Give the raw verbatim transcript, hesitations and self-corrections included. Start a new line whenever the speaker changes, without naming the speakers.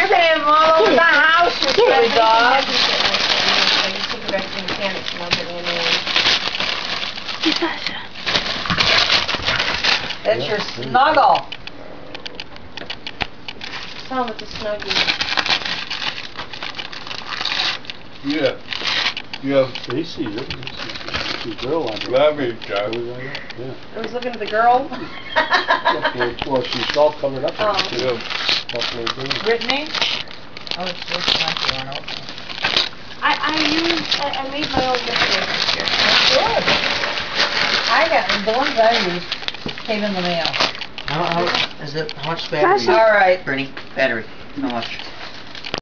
You're gonna have them all over the house, you silly dog.
Sasha.
That's your snuggle.
Tell him with the snuggie.
Yeah. You have
He sees it. He sees the girl on it.
Garbage, Joe.
Yeah.
I was looking at the girl.
Well, she's all covered up.
Oh.
Yeah.
Brittany? Oh, it's just like you want to open it.
I, I used, I, I made my own yesterday this year.
Good. I got, the ones I used came in the mail.
How, how, is it, how much battery?
All right.
Bernie, battery, how much?